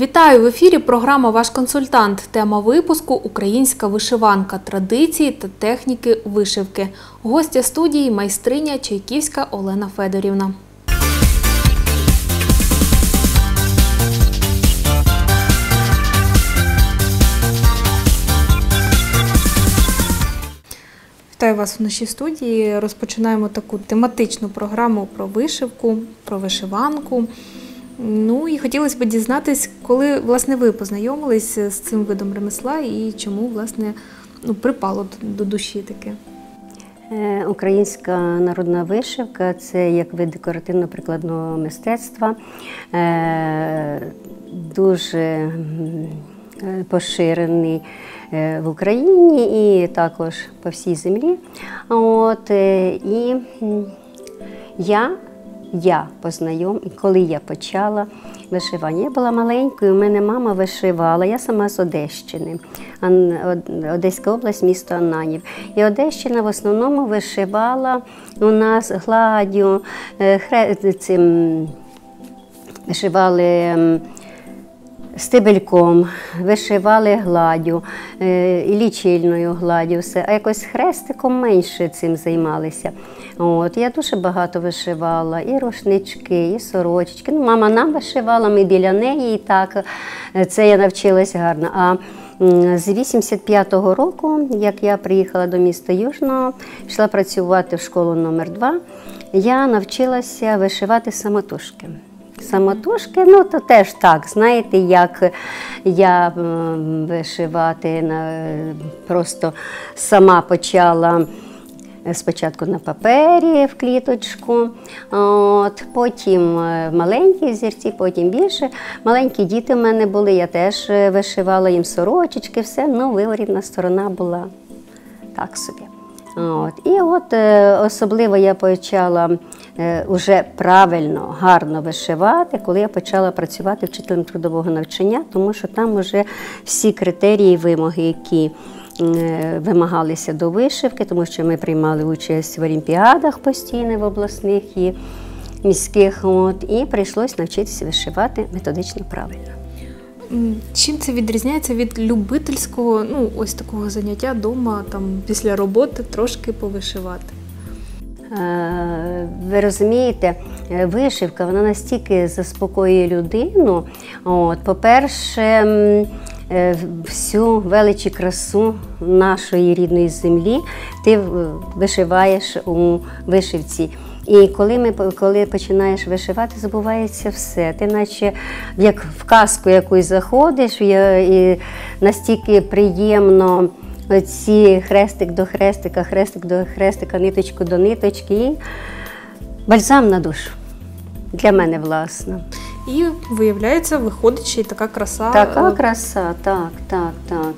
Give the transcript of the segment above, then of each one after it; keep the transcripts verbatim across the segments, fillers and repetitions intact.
Вітаю! В ефірі програма «Ваш консультант». Тема випуску – «Українська вишиванка. Традиції та техніки вишивки». Гостя студії – майстриня Чайківська Олена Федорівна. Вітаю вас в нашій студії. Розпочинаємо таку тематичну програму про вишивку, про вишиванку. Ну і хотілося б дізнатись, коли, власне, ви познайомились з цим видом ремесла і чому, власне, ну, припало до душі таке? Українська народна вишивка – це як вид декоративно-прикладного мистецтва, дуже поширений в Україні і також по всій землі. От, і я Я познайом, і коли я почала вишивання, я була маленькою, у мене мама вишивала, я сама з Одещини, Одеська область, місто Ананів. І Одещина в основному вишивала у нас гладдю, цим, вишивали стебельком, вишивали гладдю, і лічильною гладдю, все. А якось хрестиком менше цим займалися. От, я дуже багато вишивала, і рушнички, і сорочечки. Ну, мама нам вишивала, ми біля неї, і так, це я навчилась гарно. А з вісімдесят п'ятого року, як я приїхала до міста Южного, пішла працювати в школу номер два, я навчилася вишивати самотужки. Самотужки, ну, то теж так, знаєте, як я вишивати, просто сама почала спочатку на папері в кліточку, от, потім маленькі зірці, потім більше. Маленькі діти в мене були, я теж вишивала їм сорочечки, все, ну, виворітна сторона була так собі. От. І от особливо я почала вже правильно, гарно вишивати, коли я почала працювати вчителем трудового навчання, тому що там вже всі критерії, вимоги, які вимагалися до вишивки, тому що ми приймали участь в олімпіадах постійно, в обласних і міських, от, і прийшлось навчитися вишивати методично правильно. Чим це відрізняється від любительського, ну, ось такого заняття вдома, там, після роботи трошки повишивати? Ви розумієте, вишивка, вона настільки заспокоює людину. От, по-перше, всю велич і красу нашої рідної землі ти вишиваєш у вишивці. І коли, ми, коли починаєш вишивати, забувається все. Ти наче як в казку якусь заходиш, і настільки приємно ці хрестик до хрестика, хрестик до хрестика, ниточку до ниточки. І бальзам на душу. Для мене, власне. І, виявляється, виходить ще й така краса. Така краса, так, так, так.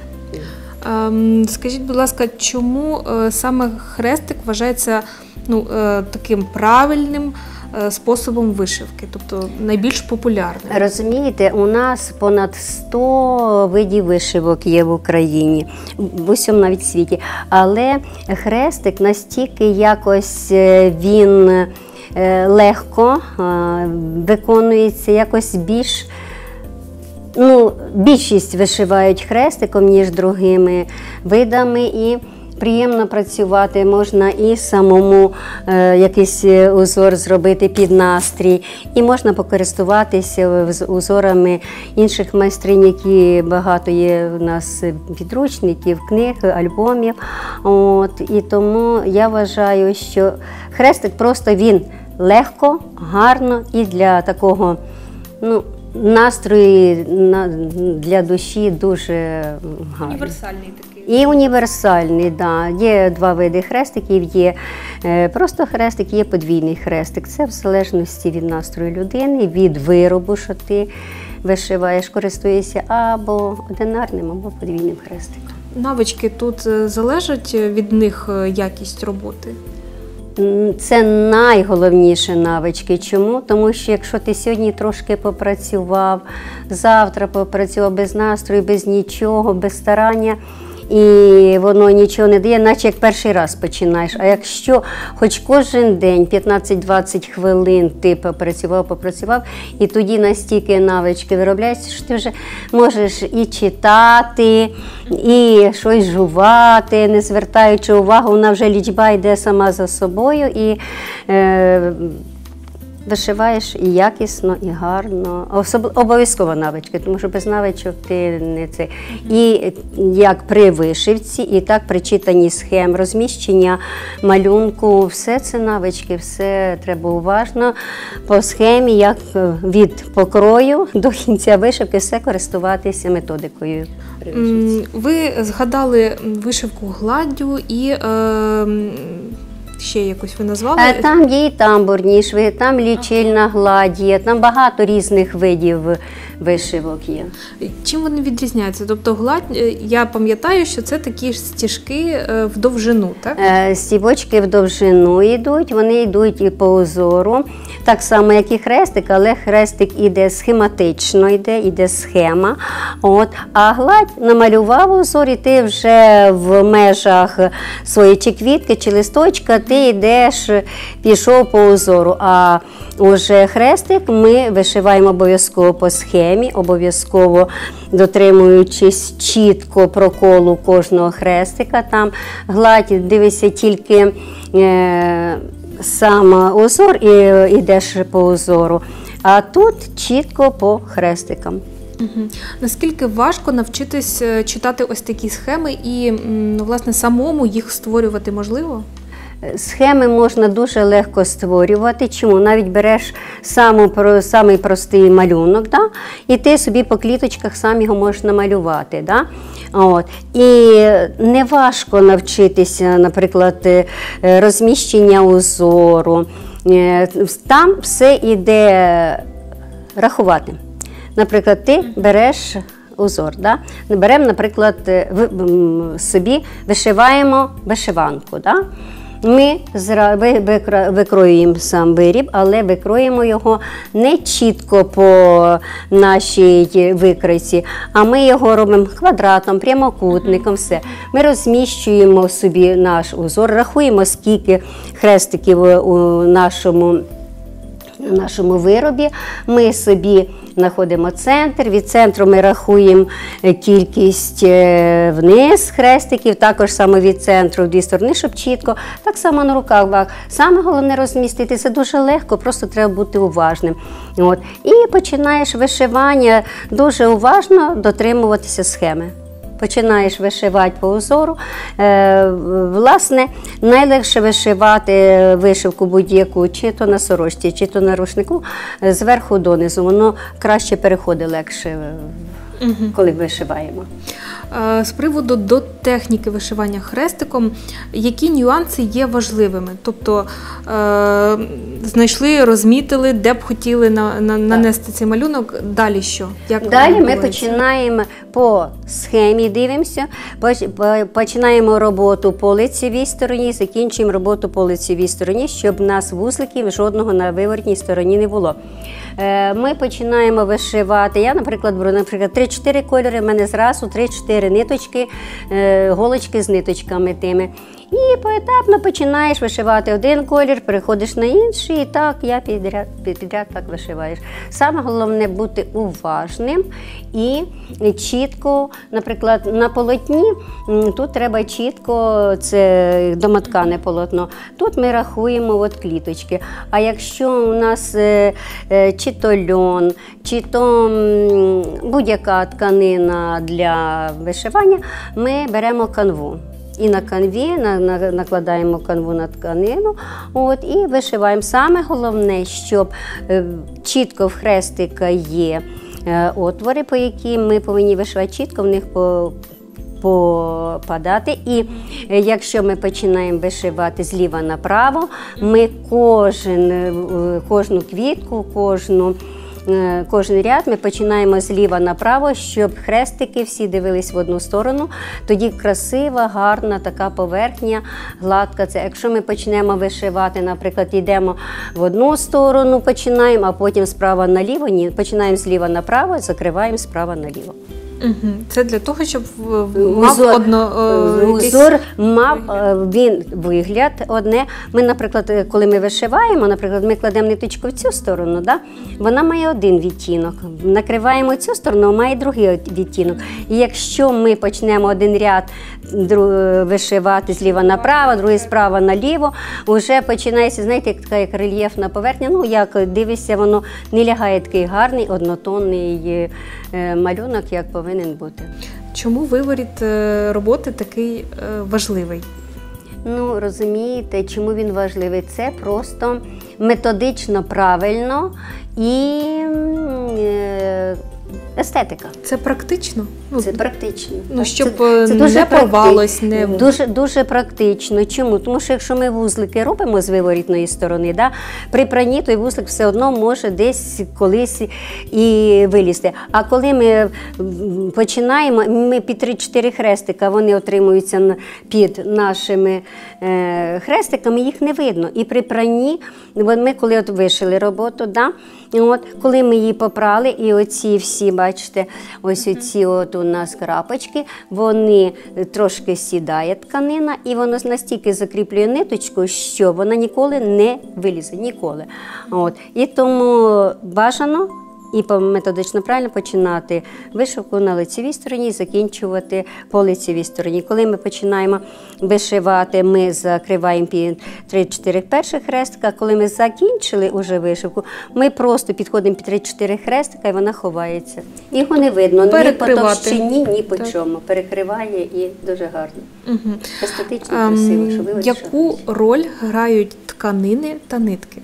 Скажіть, будь ласка, чому саме хрестик вважається, ну, таким правильним способом вишивки, тобто найбільш популярним? Розумієте, у нас понад сто видів вишивок є в Україні, в усьому навіть світі, але хрестик настільки якось він легко виконується, якось більш, ну, більшість вишивають хрестиком, ніж другими видами, і приємно працювати, можна і самому е, якийсь узор зробити під настрій, і можна покористуватися узорами інших майстринь, які багато є у нас підручників, книг, альбомів. От, і тому я вважаю, що хрестик просто він легко, гарно і для такого, ну, настрою для душі дуже гарний. Універсальний такий. І універсальний, так. Да. Є два види хрестиків, є просто хрестик, є подвійний хрестик. Це в залежності від настрою людини, від виробу, що ти вишиваєш, користуєшся або одинарним, або подвійним хрестиком. Навички тут залежать від них якість роботи? Це найголовніші навички. Чому? Тому що якщо ти сьогодні трошки попрацював, завтра попрацював без настрою, без нічого, без старання, і воно нічого не дає, наче як перший раз починаєш. А якщо хоч кожен день п'ятнадцять-двадцять хвилин ти попрацював, попрацював, і тоді настільки навички виробляються, що ти вже можеш і читати, і щось жувати, не звертаючи увагу, вона вже лічба йде сама за собою, і е, вишиваєш і якісно, і гарно. Особ... Обов'язково навички, тому що без навичок ти не це. І як при вишивці, і так при читанні схем, розміщення малюнку, все це навички, все треба уважно по схемі, як від покрою до кінця вишивки, все користуватися методикою. Ви згадали вишивку гладдю і е, ще якось ви назвали? Там є і тамбурні шви, там лічильна гладь є, там багато різних видів вишивок є. Чим вони відрізняються? Тобто гладь, я пам'ятаю, що це такі ж стіжки в довжину, так? Стібочки в довжину йдуть, вони йдуть і по узору, так само, як і хрестик, але хрестик іде схематично, йде, іде схема. От. А гладь намалював узор, і ти вже в межах своєї чи квітки, чи листочка, ти йдеш, пішов по узору. А уже хрестик ми вишиваємо обов'язково по схемі, обов'язково дотримуючись чітко проколу кожного хрестика. Там гладь, дивися тільки е, сам узор і йдеш по узору. А тут чітко по хрестикам. Угу. Наскільки важко навчитись читати ось такі схеми і, власне, самому їх створювати можливо? Схеми можна дуже легко створювати. Чому? Навіть береш саму, самий простий малюнок, да? І ти собі по кліточках сам його можеш намалювати. Да? От. І не важко навчитися, наприклад, розміщення узору. Там все йде рахувати. Наприклад, ти береш узор, да? Беремо, наприклад, собі вишиваємо вишиванку. Да? Ми викроюємо сам виріб, але викроїмо його не чітко по нашій викройці, а ми його робимо квадратом, прямокутником, все. Ми розміщуємо собі наш узор, рахуємо, скільки хрестиків у нашому, нашому виробі. Ми собі знаходимо центр, від центру ми рахуємо кількість вниз хрестиків, також саме від центру в дві сторони, щоб чітко, так само на руках. Саме головне розмістити, це дуже легко, просто треба бути уважним. От. І починаєш вишивання дуже уважно дотримуватися схеми. Починаєш вишивати по узору. Е, власне, найлегше вишивати вишивку будь-яку, чи то на сорочці, чи то на рушнику, зверху донизу. Воно краще переходить легше, угу. коли вишиваємо. З приводу до техніки вишивання хрестиком, які нюанси є важливими? Тобто е, знайшли, розмітили, де б хотіли на, на, нанести цей малюнок, далі що? Як далі ми починаємо по схемі, дивимося, починаємо роботу по лицевій стороні, закінчуємо роботу по лицевій стороні, щоб у нас вузликів жодного на виворотній стороні не було. Ми починаємо вишивати, я, наприклад, беру, наприклад, три-чотири кольори, в мене зразу три-чотири ниточки, голочки з ниточками тими. І поетапно починаєш вишивати один колір, переходиш на інший, і так я підряд, підряд так вишиваєш. Саме головне бути уважним і чітко, наприклад, на полотні, тут треба чітко, це домоткане полотно, тут ми рахуємо от кліточки. А якщо у нас е, е, чи то льон, чи то будь-яка тканина для вишивання, ми беремо канву. І на канві на, на, накладаємо канву на тканину, от, і вишиваємо. Саме головне, щоб е, чітко в хрестика є е, отвори, по яким ми повинні вишивати, чітко в них по, попадати. І е, якщо ми починаємо вишивати зліва направо, ми кожен, е, кожну квітку, кожну Кожен ряд ми починаємо зліва направо, щоб хрестики всі дивились в одну сторону. Тоді красива, гарна така поверхня, гладка. Це якщо ми почнемо вишивати, наприклад, йдемо в одну сторону, починаємо, а потім справа наліво, ні, починаємо зліва направо, закриваємо справа наліво. Угу. Це для того, щоб мав Узор, одно, е, якийсь... узор мав е, він вигляд одне. Ми, наприклад, коли ми вишиваємо, наприклад, ми кладемо ниточку в цю сторону, да? Вона має один відтінок. Накриваємо цю сторону, має другий відтінок. І якщо ми почнемо один ряд вишивати зліва направо, другий справа наліво, вже починається, знаєте, як така як рельєфна поверхня. Ну, як дивишся, воно не лягає такий гарний, однотонний е, малюнок, як повинен бути. Чому виворіт е, роботи такий е, важливий? Ну, розумієте, чому він важливий? Це просто методично правильно і е, естетика. Це практично? Ну, це практично. Ну, щоб це, це дуже не порвалось. Не... Дуже, дуже практично. Чому? Тому що якщо ми вузлики робимо з виворітної сторони, да, при пранні той вузлик все одно може десь колись і вилізти. А коли ми починаємо, ми під три-чотири хрестика, вони отримуються під нашими е, хрестиками, їх не видно. І при пранні, ми коли от вишили роботу, да, от, коли ми її попрали, і оці всі, бачите, ось оці от у нас крапочки, вони трошки сідає тканина, і воно настільки закріплює ниточку, що вона ніколи не вилізе, ніколи. От. І тому бажано і методично правильно починати вишивку на лицевій стороні і закінчувати по лицевій стороні. Коли ми починаємо вишивати, ми закриваємо під три-чотири перших хрестика. Коли ми закінчили уже вишивку, ми просто підходимо під три-чотири хрестика і вона ховається. Його не видно ні по товщині, ні по чому. Перекриває і дуже гарно. Угу. Естетично, красиво. Що ви Яку роль грають тканини та нитки?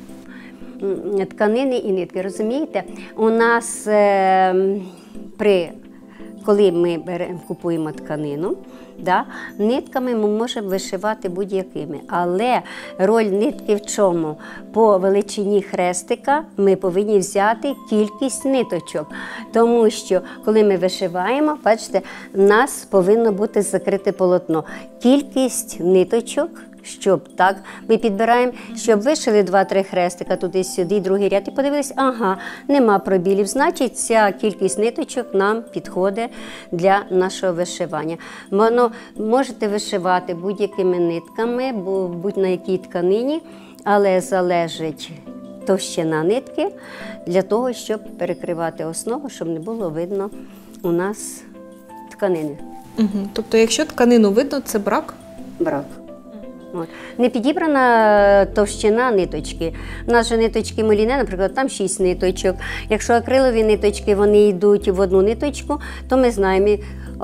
Тканини і нитки, розумієте? У нас е, при, коли ми беремо, купуємо тканину, да, нитками ми можемо вишивати будь-якими. Але роль нитки в чому? По величині хрестика ми повинні взяти кількість ниточок. Тому що, коли ми вишиваємо, бачите, в нас повинно бути закрите полотно. Кількість ниточок, щоб так, ми підбираємо, щоб вишили два-три хрестика туди-сюди, другий ряд, і подивились, ага, нема пробілів, значить ця кількість ниточок нам підходить для нашого вишивання. Воно можете вишивати будь-якими нитками, будь на якій тканині, але залежить товщина нитки для того, щоб перекривати основу, щоб не було видно у нас тканини. Угу. Тобто, якщо тканину видно, це брак? Брак. От. Не підібрана товщина ниточки. У нас же ниточки Моліне, наприклад, там шість ниточок. Якщо акрилові ниточки, вони йдуть в одну ниточку, то ми знаємо,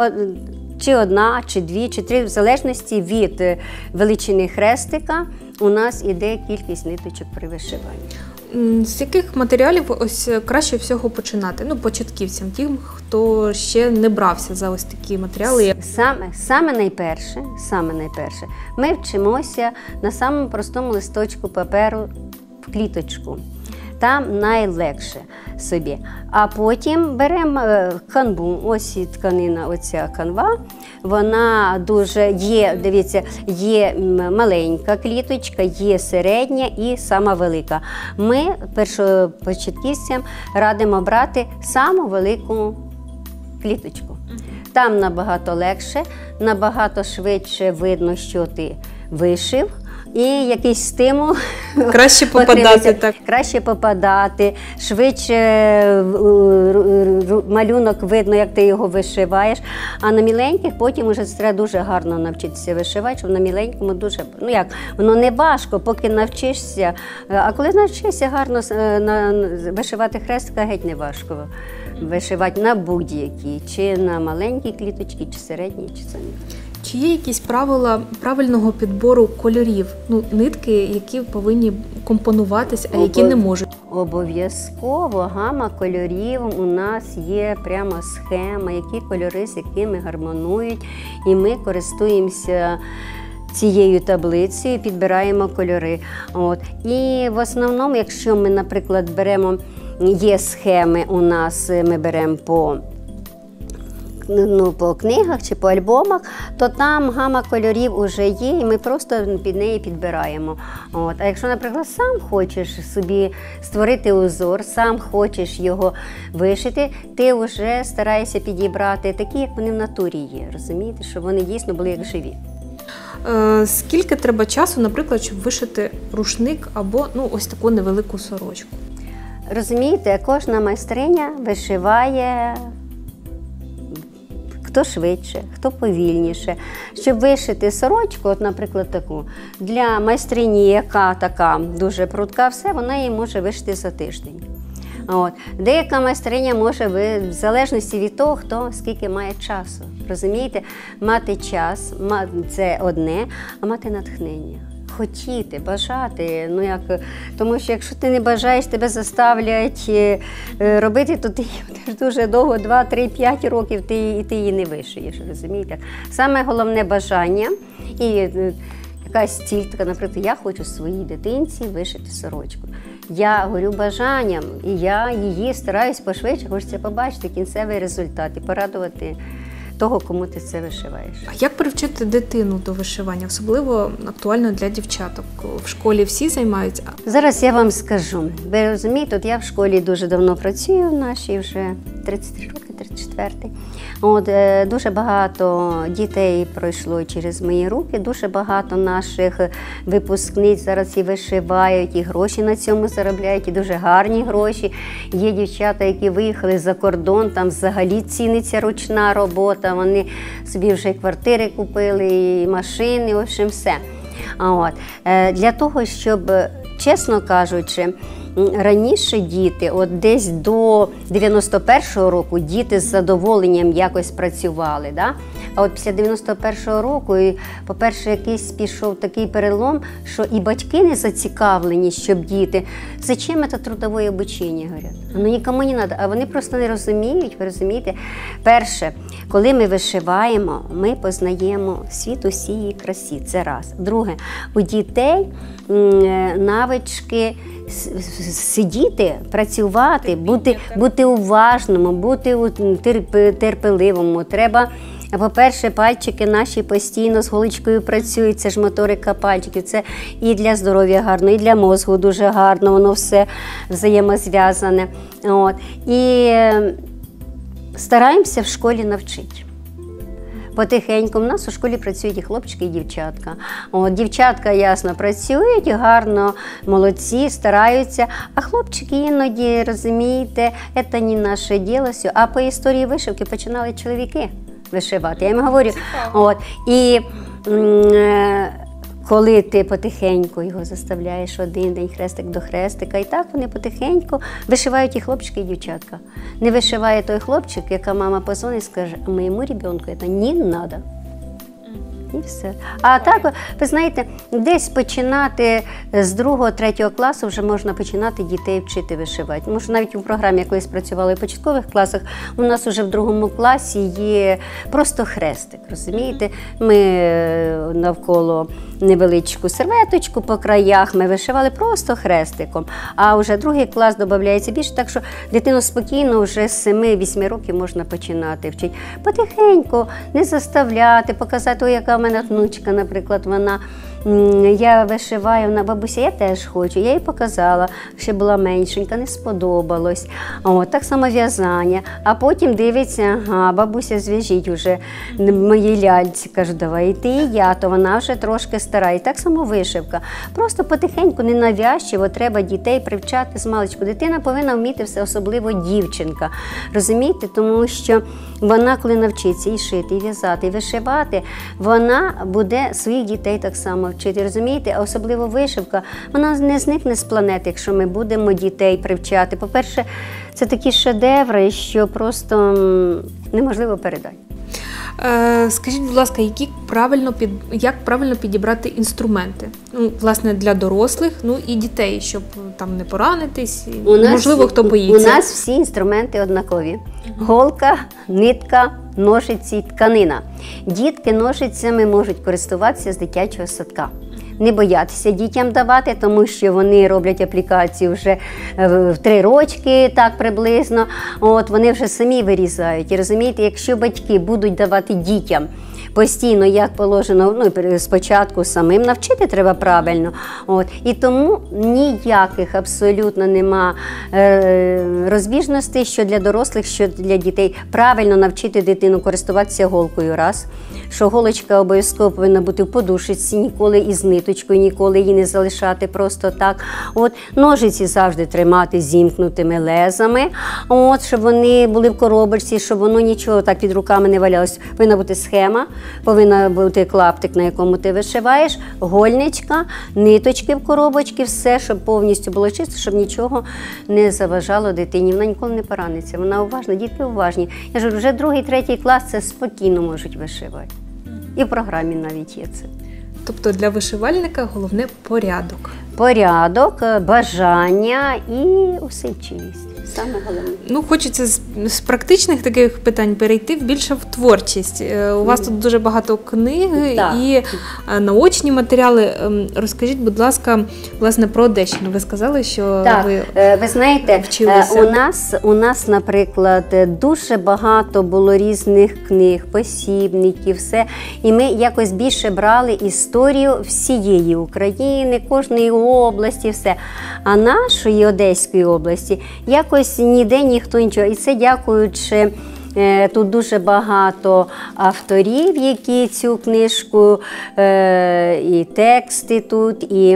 чи одна, чи дві, чи три, в залежності від величини хрестика у нас іде кількість ниточок при вишиванні. З яких матеріалів ось краще всього починати? Ну, початківцям, тим, хто ще не брався за ось такі матеріали. Саме, саме найперше, саме найперше, ми вчимося на самому простому листочку паперу в кліточку. Там найлегше собі. А потім беремо канву, ось і тканина, оця канва, вона дуже є, дивіться, є маленька кліточка, є середня і сама велика. Ми першопочатківцям радимо брати саму велику кліточку. Там набагато легше, набагато швидше видно, що ти вишив. І якийсь стимул. Краще попадати, так. Краще попадати, швидше малюнок видно, як ти його вишиваєш. А на міленьких потім вже треба дуже гарно навчитися вишивати, щоб на міленькому дуже, ну як, воно не важко, поки навчишся. А коли навчишся гарно вишивати хрестика, геть не важко вишивати на будь-які, чи на маленькі кліточки, чи середні, чи самі. Чи є якісь правила правильного підбору кольорів, ну, нитки, які повинні компонуватись, а які не можуть? Обов'язково гама кольорів у нас є прямо схема, які кольори з якими гармонують, і ми користуємося цією таблицею, підбираємо кольори. От. І в основному, якщо ми, наприклад, беремо, є схеми у нас, ми беремо по ну, по книгах чи по альбомах, то там гама кольорів вже є, і ми просто під неї підбираємо. От. А якщо, наприклад, сам хочеш собі створити узор, сам хочеш його вишити, ти вже стараєшся підібрати такі, як вони в натурі є, розумієте, щоб вони дійсно були як живі. Е, скільки треба часу, наприклад, щоб вишити рушник або ну, ось таку невелику сорочку? Розумієте, кожна майстриня вишиває хто швидше, хто повільніше. Щоб вишити сорочку, от, наприклад, таку, для майстрині, яка така дуже прудка, все, вона її може вишити за тиждень. От. Деяка майстриня може, в залежності від того, хто скільки має часу. Розумієте? Мати час – це одне, а мати натхнення. Хотіти, бажати, ну як, тому що якщо ти не бажаєш, тебе заставлять робити, то ти дуже довго, два, три, п'ять років, ти, і ти її не вишиєш, розумієте? Саме головне бажання і якась ціль, така, наприклад, я хочу своїй дитинці вишити сорочку. Я горю бажанням, і я її стараюсь пошвидше, хочеться побачити кінцевий результат і порадувати того, кому ти це вишиваєш. А як привчити дитину до вишивання? Особливо актуально для дівчаток. В школі всі займаються? Зараз я вам скажу. Ви розумієте, от я в школі дуже давно працюю, в нашій вже тридцять три роки, тридцять четвертий. От, дуже багато дітей пройшло через мої руки, дуже багато наших випускниць зараз і вишивають, і гроші на цьому заробляють, і дуже гарні гроші. Є дівчата, які виїхали за кордон, там взагалі ціниться ручна робота, вони собі вже квартири купили, і машини, в общем, все. От. Для того, щоб, чесно кажучи, раніше діти, от десь до дев'яносто першого року, діти з задоволенням якось працювали. Да? А от після дев'яносто першого року, по-перше, якийсь пішов такий перелом, що і батьки не зацікавлені, щоб діти. Зачем це трудове обучення, говорять? Ну нікому не треба. А вони просто не розуміють, ви розумієте? Перше, коли ми вишиваємо, ми познаємо світ усієї красі, це раз. Друге, у дітей навички сидіти, працювати, бути, бути уважному, бути терпеливому. Треба, по-перше, пальчики наші постійно з голочкою працюють, це ж моторика пальчиків, це і для здоров'я гарно, і для мозку дуже гарно, воно все взаємозв'язане. От. І стараємося в школі навчити. Потихеньку. У нас у школі працюють і хлопчики, і дівчатка. От, дівчатка, ясно, працюють, гарно, молодці, стараються. А хлопчики іноді, розумієте, це не наше діло. А по історії вишивки починали чоловіки вишивати. Я їм говорю. От, і коли ти потихеньку його заставляєш один день хрестик до хрестика, і так вони потихеньку вишивають і хлопчики, і дівчатка. Не вишиває той хлопчик, яка мама позвонить і скаже, а моєму ребенку це не треба. І все. А так, ви знаєте, десь починати з другого-третього класу вже можна починати дітей вчити вишивати. Тому що навіть у програмі, я колись працювала в початкових класах, у нас вже в другому класі є просто хрестик, розумієте? Ми навколо невеличку серветочку по краях, ми вишивали просто хрестиком. А вже другий клас додається більше, так що дитину спокійно вже з семи-вісьми років можна починати вчити. Потихеньку, не заставляти, показати, ой, яка в мене внучка, наприклад, вона, я вишиваю, вона, бабуся, я теж хочу, я їй показала, ще була меншенька, не сподобалось. О, так само в'язання. А потім дивиться, ага, бабуся, зв'яжіть вже моїй ляльці, кажу, давай і ти, і я, то вона вже трошки стара. І так само вишивка. Просто потихеньку, ненавязчиво, треба дітей привчати з маличку. Дитина повинна вміти все, особливо дівчинка. Розумієте? Тому що вона, коли навчиться і шити, і в'язати, і вишивати, вона буде своїх дітей так само вчити. Розумієте? А особливо вишивка, вона не зникне з планети, якщо ми будемо дітей привчати. По-перше, це такі шедеври, що просто неможливо передати. Скажіть, будь ласка, які правильно під, як правильно підібрати інструменти? Ну, власне, для дорослих, ну і дітей, щоб там не поранитись, у нас, можливо, хто боїться. У нас всі інструменти однакові. Голка, нитка, ножиці, тканина. Дітки ножицями можуть користуватися з дитячого садка. не боятися дітям давати, тому що вони роблять аплікацію вже в три рочки, так приблизно. От, вони вже самі вирізають. І розумієте, якщо батьки будуть давати дітям постійно, як положено, ну, спочатку самим навчити треба правильно. От. І тому ніяких абсолютно нема е, розбіжностей, що для дорослих, що для дітей. Правильно навчити дитину користуватися голкою, раз. Що голочка обов'язково повинна бути в подушечці, ніколи із ниточкою, ніколи її не залишати просто так. От. Ножиці завжди тримати зімкнутими лезами, от, щоб вони були в коробочці, щоб воно нічого так під руками не валялося. Повинна бути схема, повинна бути клаптик, на якому ти вишиваєш, гольничка, ниточки в коробочці, все, щоб повністю було чисто, щоб нічого не заважало дитині. Вона ніколи не пораниться, вона уважна, дітки уважні. Я ж вже другий, третій клас це спокійно можуть вишивати. І в програмі навіть є це. Тобто для вишивальника головне порядок. Порядок, бажання і усидчивість. Саме головне. Ну, хочеться з, з практичних таких питань перейти більше в творчість. Е, У вас mm. тут дуже багато книг так. і е, наочні матеріали. Е, Розкажіть, будь ласка, власне, про Одещину. Ви сказали, що так. ви е, ви знаєте, вчилися. У нас, у нас, наприклад, дуже багато було різних книг, посібників, все. І ми якось більше брали історію всієї України, кожної області, все. А нашої Одеської області якось ніде ніхто нічого. І це дякуючи, е, тут дуже багато авторів, які цю книжку, е, і тексти тут, і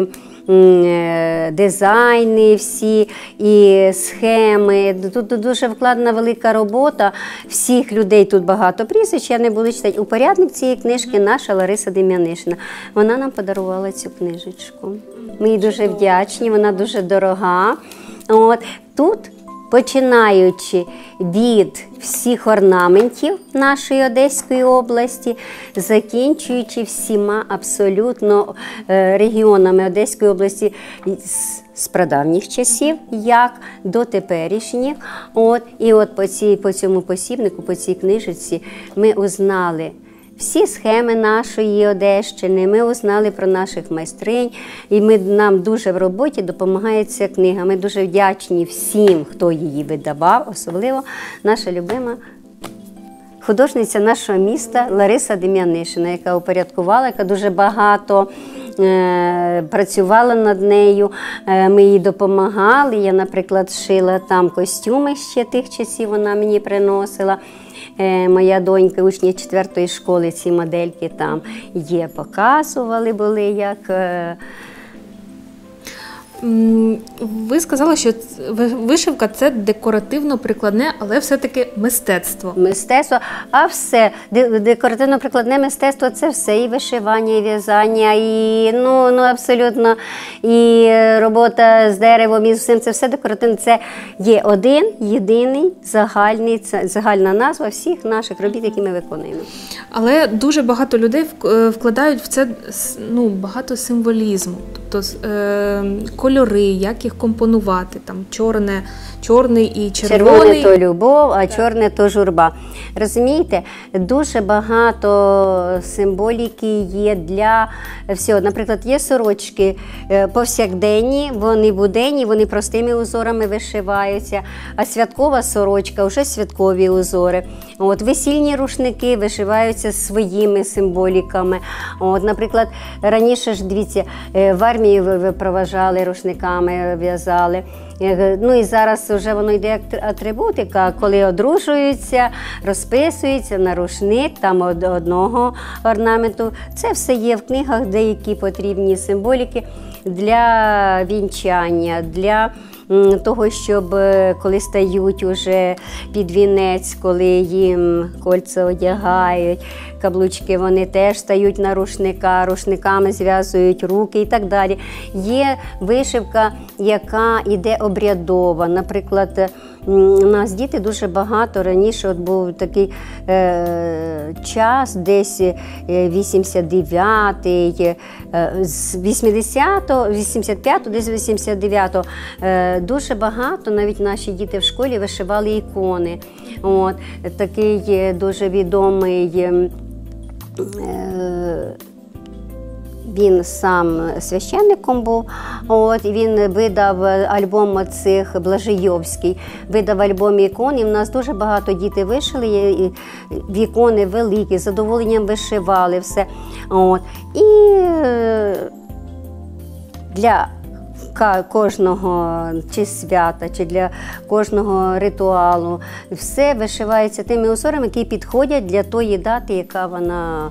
е, дизайни всі, і схеми. Тут дуже вкладена велика робота. Всіх людей тут багато прізвищ, я не буду читати. Упорядник цієї книжки наша Лариса Дем'янишина. Вона нам подарувала цю книжечку. Ми їй дуже вдячні, вона дуже дорога. От. Тут, починаючи від всіх орнаментів нашої Одеської області, закінчуючи всіма абсолютно регіонами Одеської області з прадавніх часів, як до теперішніх. От, і от по, цій, по цьому посібнику, по цій книжці ми узнали всі схеми нашої Одещини, ми узнали про наших майстринь, і ми, нам дуже в роботі допомагає ця книга. Ми дуже вдячні всім, хто її видавав, особливо наша любима художниця нашого міста Лариса Дем'янишина, яка упорядкувала, яка дуже багато е, працювала над нею. Е, ми їй допомагали. Я, наприклад, шила там костюми ще тих часів, вона мені приносила. Моя донька, учня четвертої школи, ці модельки там є, показували були, як... Ви сказали, що вишивка – це декоративно-прикладне, але все-таки мистецтво. Мистецтво, а все. Декоративно-прикладне мистецтво – це все. І вишивання, і в'язання, і ну, ну, абсолютно, і робота з деревом, і з усім. Це все декоративне. Це є один, єдиний, загальний, загальна назва всіх наших робіт, які ми виконуємо. Але дуже багато людей вкладають в це ну, багато символізму. Тобто е, кольори, як їх компонувати, там чорне, чорний і червоний. Червоне – то любов, а так. Чорне – то журба. Розумієте, дуже багато символіки є для всього. Наприклад, є сорочки повсякденні, вони буденні, вони простими узорами вишиваються, а святкова сорочка – вже святкові узори. От, весільні рушники вишиваються своїми символіками. От, наприклад, раніше ж, дивіться, в армії випроважали рушниками, в'язали. Ну і зараз вже воно йде як атрибутика, коли одружуються, розписуються на рушник, там одного орнаменту. Це все є в книгах, деякі потрібні символіки для вінчання, для того, щоб коли стають уже під вінець, коли їм кольця одягають, каблучки, вони теж стають на рушника, рушниками зв'язують руки і так далі. Є вишивка, яка йде обрядова. Наприклад, у нас діти дуже багато, раніше от був такий е, час, десь вісімдесят дев'ятий, з вісімдесятого, вісімдесят п'ятого, десь вісімдесят дев'ятого, е, дуже багато, навіть наші діти в школі вишивали ікони. От, такий дуже відомий е, він сам священником був, от, і він видав альбом оцих Блажийовський, видав альбом ікон, і в нас дуже багато діти вишили, і ікони великі, з задоволенням вишивали все. От. І для кожного чи свята, чи для кожного ритуалу все вишивається тими узорами, які підходять для тої дати, яка вона.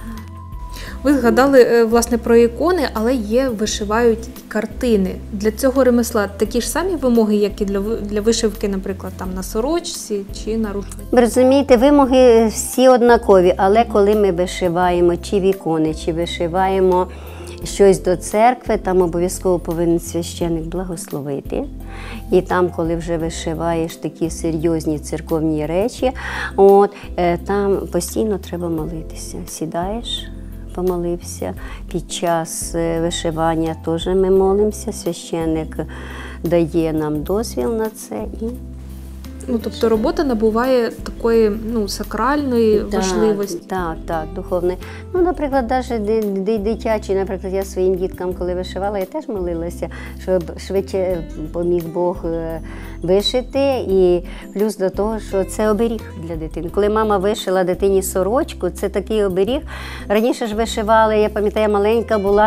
Ви згадали, власне, про ікони, але є, вишивають картини. Для цього ремесла такі ж самі вимоги, як і для, для вишивки, наприклад, там на сорочці чи на рушнику? Ви розумієте, вимоги всі однакові, але коли ми вишиваємо чи ікони, чи вишиваємо щось до церкви, там обов'язково повинен священник благословити. І там, коли вже вишиваєш такі серйозні церковні речі, от, там постійно треба молитися. Сідаєш, помолився. Під час вишивання теж ми молимося, священник дає нам дозвіл на це. І Ну, тобто робота набуває такої, ну, сакральної так, важливості. Так, так, духовної. Ну, наприклад, навіть дитячі, наприклад, я своїм діткам, коли вишивала, я теж молилася, щоб швидше поміг Бог вишити. І плюс до того, що це оберіг для дитини. Коли мама вишила дитині сорочку, це такий оберіг. Раніше ж вишивали, я пам'ятаю, маленька була,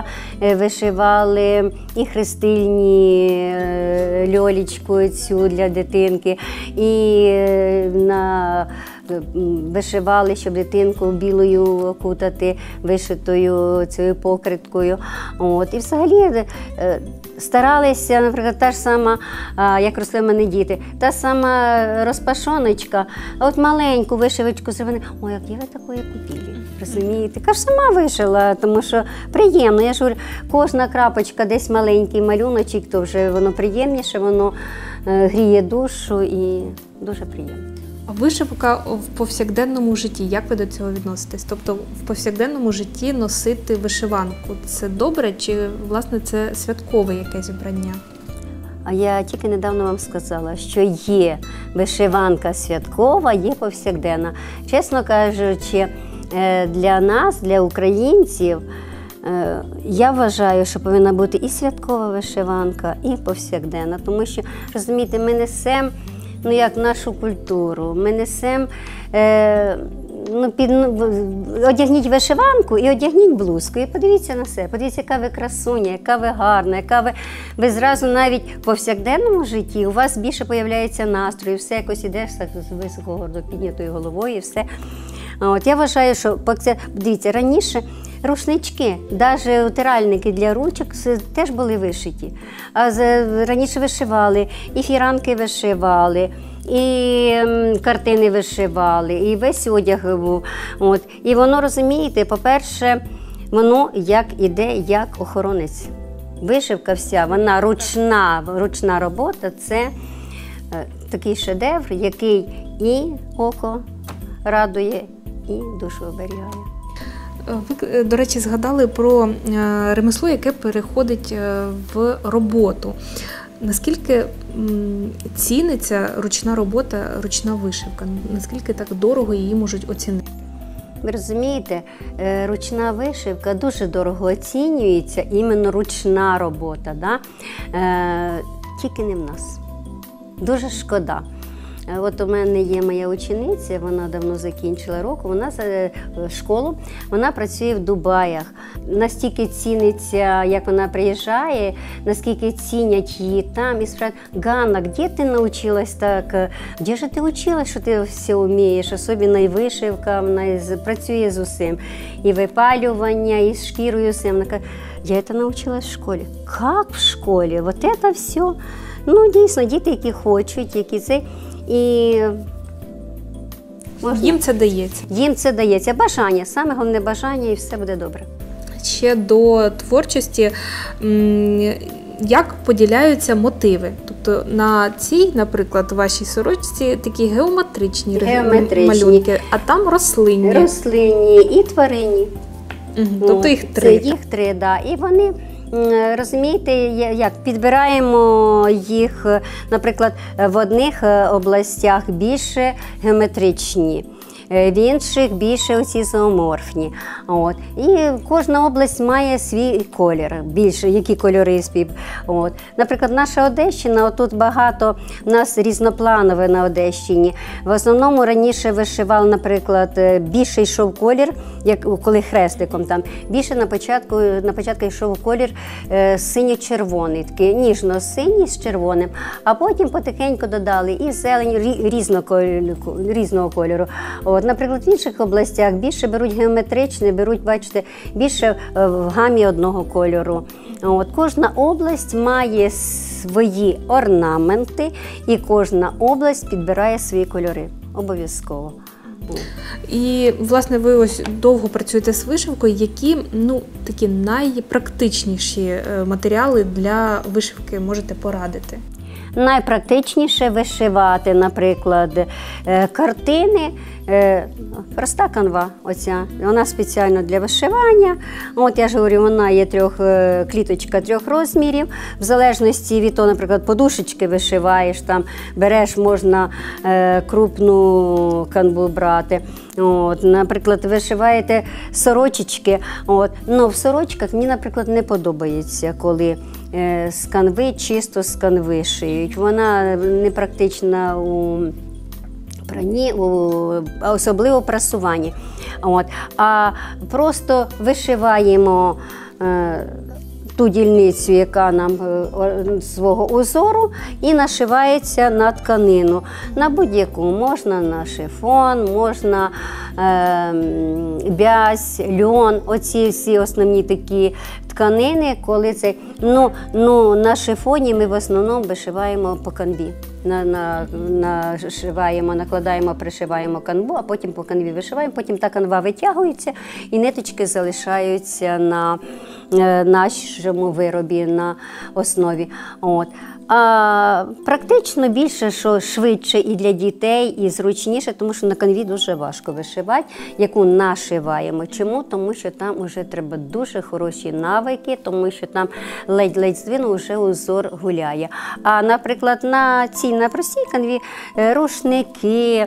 вишивали і хрестильні льолічку цю для дитинки, і на вишивали, щоб дитинку білою окутати, вишитою цією покриткою. От. І взагалі старалися, наприклад, та ж сама, як росли в мене діти, та сама розпашоночка, а от маленьку вишивочку зробили. Ой, як я ви такої купили, розумієте? Кажу, сама вишила, тому що приємно. Я ж говорю, кожна крапочка, десь маленький малюночок, то вже воно приємніше, воно гріє душу і дуже приємно. А вишивка в повсякденному житті, як ви до цього відноситесь? Тобто в повсякденному житті носити вишиванку – це добре чи, власне, це святкове якесь вбрання? А я тільки недавно вам сказала, що є вишиванка святкова, є повсякденна. Чесно кажучи, для нас, для українців, я вважаю, що повинна бути і святкова вишиванка, і повсякденна. Тому що, розумієте, ми несемо, ну, як нашу культуру, ми несемо, е, ну, під, ну, одягніть вишиванку і одягніть блузку. І подивіться на себе, подивіться, яка ви красуня, яка ви гарна, яка ви, ви зразу навіть в повсякденному житті у вас більше появляється настрій, все якось ідеш з високо гордо піднятою головою і все. От, я вважаю, що, дивіться, раніше рушнички, навіть утиральники для ручок теж були вишиті. А раніше вишивали, і фіранки вишивали, і картини вишивали, і весь одяг був. От. І воно, розумієте, по-перше, воно як іде, як охоронець. Вишивка вся, вона ручна, ручна робота, це такий шедевр, який і око радує, і душу оберігає. Ви, до речі, згадали про ремесло, яке переходить в роботу. Наскільки ціниться ручна робота, ручна вишивка? Наскільки так дорого її можуть оцінити? Ви розумієте, ручна вишивка дуже дорого оцінюється, іменно ручна робота, да? Е, тільки не в нас. Дуже шкода. От у мене є моя учениця, вона давно закінчила року, вона школу, вона працює в Дубаях. Настільки ціниться, як вона приїжджає, наскільки цінять її там. І спрашивають: Ганна, де ти навчилась так? Де ж ти вчилась, що ти все вмієш? Особливо і вишивка, вона працює з усім. І випалювання, і з шкірою, з усім. Вона каже: я це навчилась в школі. Як в школі? Вот це все. Ну, дійсно, діти, які хочуть, які це. І можна... їм це дається. Їм це дається. Бажання. Саме головне бажання, і все буде добре. Ще до творчості, як поділяються мотиви? Тобто на цій, наприклад, вашій сорочці такі геометричні, геометричні малюнки, а там рослинні. Рослинні і тваринні. Угу. Тобто їх три. Це їх три, так. Да. І вони... Розумієте, як підбираємо їх, наприклад, в одних областях більше геометричні, в інших більше оці зооморфні. От. І кожна область має свій колір, більше, які кольори спів. От. Наприклад, наша Одещина, тут багато, у нас різнопланове на Одещині. В основному раніше вишивали, наприклад, більше йшов колір, як коли хрестиком там, більше на початку, на початку йшов колір е, синьо-червоний, такий ніжно-синій з червоним, а потім потихеньку додали і зелень різного, різного кольору. От, наприклад, в інших областях більше беруть геометричне, беруть, бачите, більше в гамі одного кольору. От, кожна область має свої орнаменти і кожна область підбирає свої кольори. Обов'язково. І, власне, ви ось довго працюєте з вишивкою. Які, ну, такі найпрактичніші матеріали для вишивки можете порадити? Найпрактичніше вишивати, наприклад, картини. Проста канва, оця, вона спеціально для вишивання. От я ж говорю, вона є трьох, кліточка трьох розмірів. В залежності від того, наприклад, подушечки вишиваєш, там береш, можна е, крупну канву брати. От, наприклад, вишиваєте сорочечки. От, ну, в сорочках мені, наприклад, не подобається, коли е, з канви, чисто з канви шиють. Вона непрактична у прані, особливо прасуванні. От. А просто вишиваємо е, ту дільницю, яка нам е, свого узору, і нашивається на тканину. На будь-яку. Можна на шифон, можна е, бязь, льон, оці всі основні такі тканини, коли це, ну, ну, на шифоні ми в основному вишиваємо по канві. На, на, нашиваємо, накладаємо, пришиваємо канву, а потім по канві вишиваємо, потім та канва витягується і ниточки залишаються на е, нашому виробі, на основі. От. А практично більше, що швидше і для дітей, і зручніше, тому що на канві дуже важко вишивати, яку нашиваємо. Чому? Тому що там вже треба дуже хороші навики, тому що там ледь-ледь здвинув, вже узор гуляє. А, наприклад, на цій, на простій канві рушники,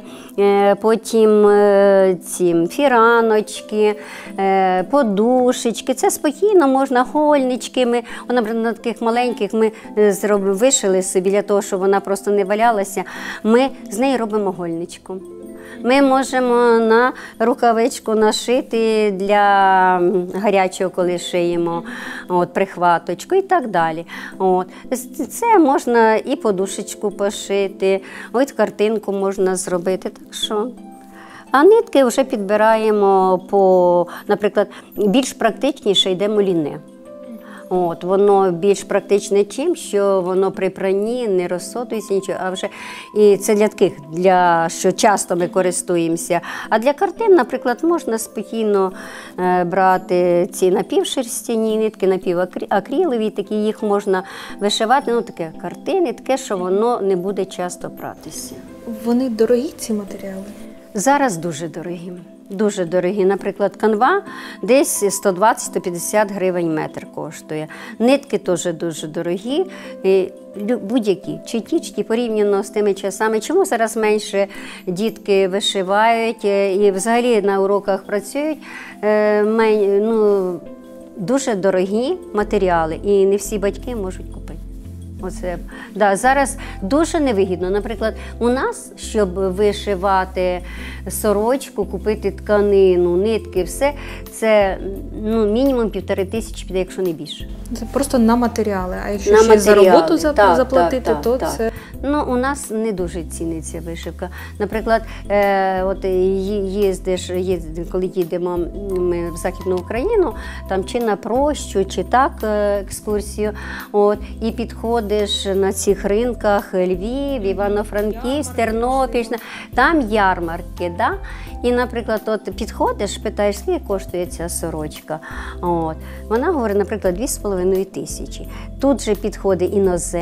потім ці фіраночки, подушечки, це спокійно можна, гольнички. Ми, наприклад, на таких маленьких ми зробимо, вишили собі для того, щоб вона просто не валялася, ми з неї робимо гольничку. Ми можемо на рукавичку нашити для гарячого, коли шиємо, от, прихваточку і так далі. От. Це можна і подушечку пошити, от картинку можна зробити. Так що. А нитки вже підбираємо по, наприклад, більш практичніше йде моліне. От, воно більш практичне чим, що воно при пранні не розсотується нічого, а вже і це для таких, для що часто ми користуємося. А для картин, наприклад, можна спокійно е, брати ці напівшерстяні нитки, напівакрилові, такі, їх можна вишивати, ну таке картини, таке, що воно не буде часто пратися. Вони дорогі, ці матеріали? Зараз дуже дорогі. Дуже дорогі. Наприклад, канва десь сто двадцять - сто п'ятдесят гривень метр коштує. Нитки теж дуже дорогі, будь-які, чи ті, чи ті, порівняно з тими часами. Чому зараз менше дітки вишивають і взагалі на уроках працюють? Ну, дуже дорогі матеріали і не всі батьки можуть купити. Оце, да, зараз дуже невигідно. Наприклад, у нас, щоб вишивати сорочку, купити тканину, нитки, все, це ну, мінімум півтори тисячі піде, якщо не більше. Це просто на матеріали, а якщо на ще матеріали. за роботу так, заплатити, так, то так, це… Так. Ну, у нас не дуже ціниться вишивка. Наприклад, е, от їздиш, їздиш, коли їдемо ми в Західну Україну, там чи на прощу, чи так екскурсію, от, і підходиш на цих ринках Львів, Івано-Франківськ, Тернопіль, там ярмарки, да? І, наприклад, от підходиш, питаєш, скільки коштує ця сорочка. От. Вона говорить, наприклад, дві з половиною тисячі. Тут же підходить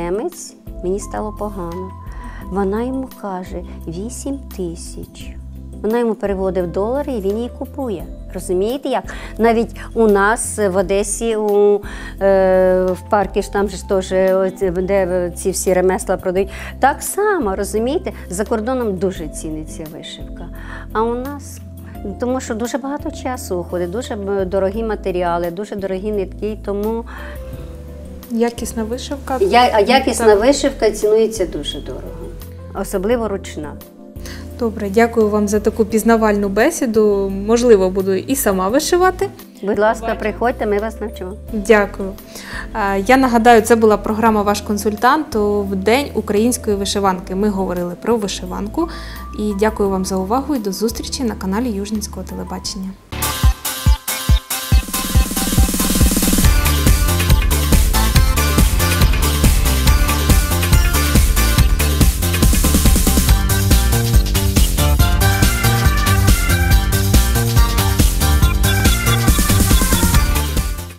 іноземець, мені стало погано. Вона йому каже, вісім тисяч. Вона йому переводить в долари і він її купує. Розумієте як? Навіть у нас в Одесі, у, е, в парку ж там ж теж, де ці всі ремесла продають, так само, розумієте? За кордоном дуже ціниться вишивка. А у нас, тому що дуже багато часу уходить, дуже дорогі матеріали, дуже дорогі нитки, тому Якісна вишивка. я, а якісна Так. вишивка цінується дуже дорого, особливо ручна. Добре, дякую вам за таку пізнавальну бесіду. Можливо, буду і сама вишивати. Будь ласка, приходьте, ми вас навчимо. Дякую. Е, Я нагадаю, це була програма «Ваш консультант» в День української вишиванки. Ми говорили про вишиванку. І дякую вам за увагу і до зустрічі на каналі Южненського телебачення.